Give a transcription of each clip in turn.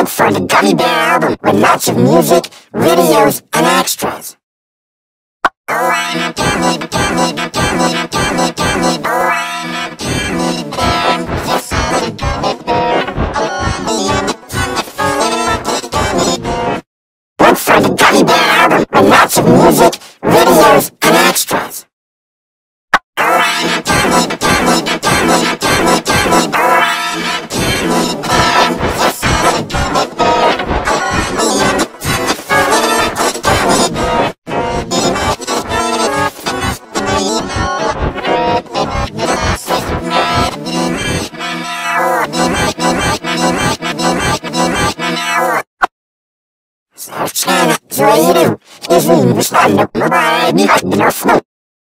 for the Gummy Bear album with lots of music, videos, and extras. Oh, I'm a gummy, gummy, gummy, gummy, gummy. Oh, I'm a gummy bear. Yes, I'm a gummy bear. Oh, I'm a gummy bear. Look for the Gummy Bear album with lots of music, videos, and extras. Oh, I'm a gummy, gummy, gummy, gummy, gummy. Oh, I'm a gummy bear. Yes, I'm a gummy bear. Sarçana zöyürüm, izin güçlendim mübarek bir hakkın aflı.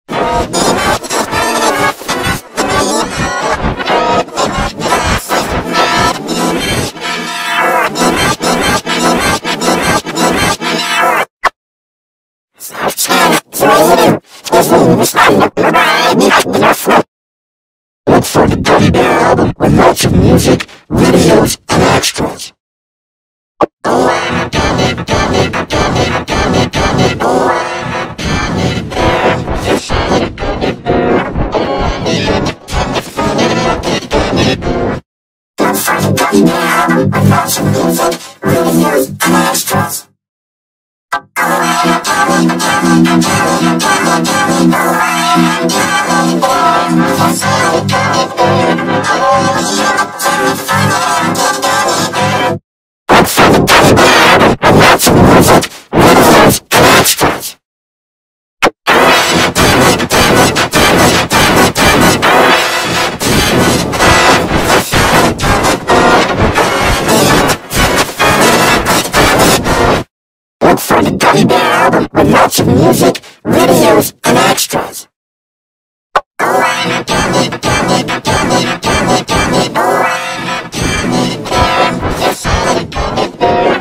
Sarçana zöyürüm, izin güçlendim mübarek bir hakkın aflı. Look for the Gummy Bear album with lots of music, videos, and extras. Oh, I'm a gummy, gummy, gummy, gummy, gummy. Oh, I'm a gummy bear. Yes, I'm a gummy bear. Oh, I'm a gummy bear. Look for the Gummy Bear album with lots of music, videos, and extras. Oh, I'm a gummy, gummy, gummy, gummy, gummy. Oh, I'm a gummy bear. Yes, I'm a gummy bear. Oh, I'm a gummy bear. Look for the Gummy Bear album with lots of music, videos, and extras. Oh, I'm a gummy, gummy, gummy, gummy, gummy. Oh, I'm a gummy bear. Yes, I'm a gummy bear. Look for the Gummy Bear album with lots of music, videos, and extras. Oh, I'm a gummy, gummy, gummy, gummy, gummy. Oh, I'm a gummy bear. Yes, I'm a gummy bear.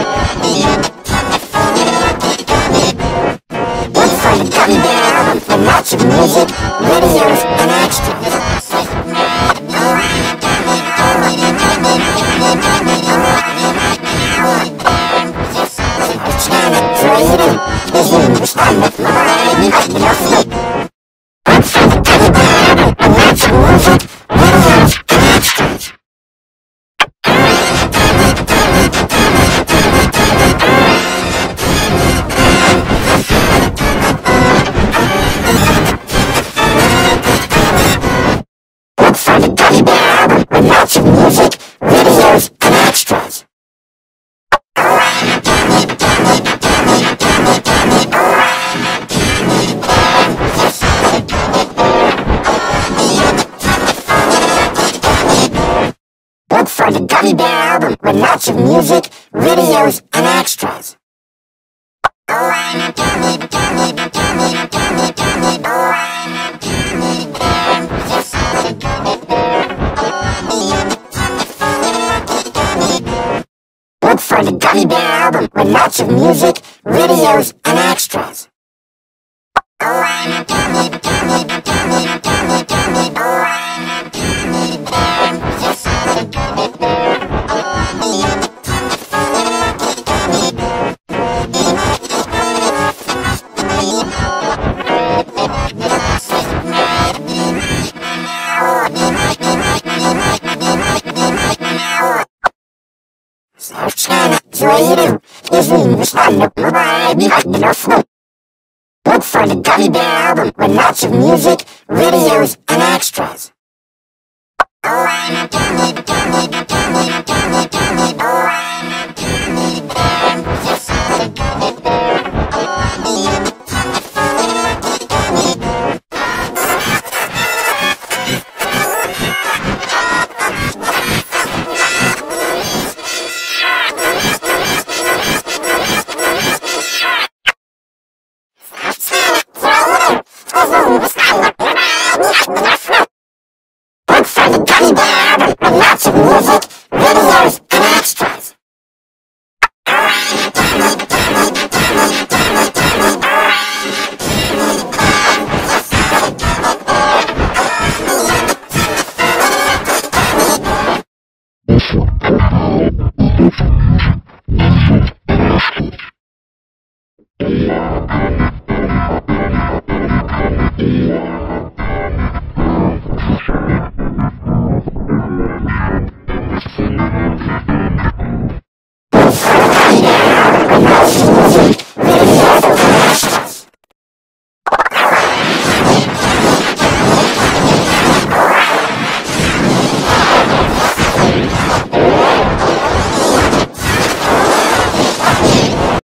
Look for the Gummy Bear album with lots of music, videos, and extras. Oh, I'm a gummy, gummy, gummy, gummy, gummy. Oh, I'm a gummy bear. Yes, I'm a Sarçana zöyürüm, izin güçlendim mübarek bir hakkın aflı. Look for the Gummy Bear album with lots of music, videos, and extras. Oh, I'm a gummy, gummy, gummy, gummy, gummy. Oh, I'm a gummy bear. Yes, I'm a gummy bear. Look for the Gummy Bear album with lots of music, videos, and extras. Oh, I'm a gummy, gummy, gummy, gummy, gummy. Oh, I'm a gummy bear. Yes, I'm a gummy bear. Look for the Gummy Bear album with lots of music, videos, and extras. Oh, I'm a gummy, gummy, gummy, gummy, gummy. Oh, I'm a gummy bear. Yes, I'm a gummy bear. Look for the Gummy Bear album with lots of music, videos, and extras. Oh, I'm a gummy, gummy, gummy, gummy, gummy. Oh, I'm a gummy bear. Yes, I'm a gummy bear. Sarçana zöyürüm, izin güçlendim mübarek bir hakkın aflı. Look for the Gummy Bear album with lots of music, videos, and extras. Oh, I'm a gummy, gummy, gummy, gummy, gummy. Oh, I'm a gummy bear. Yes, I'm a gummy bear. Look for the Gummy Bear album with lots of music, videos, Enough music!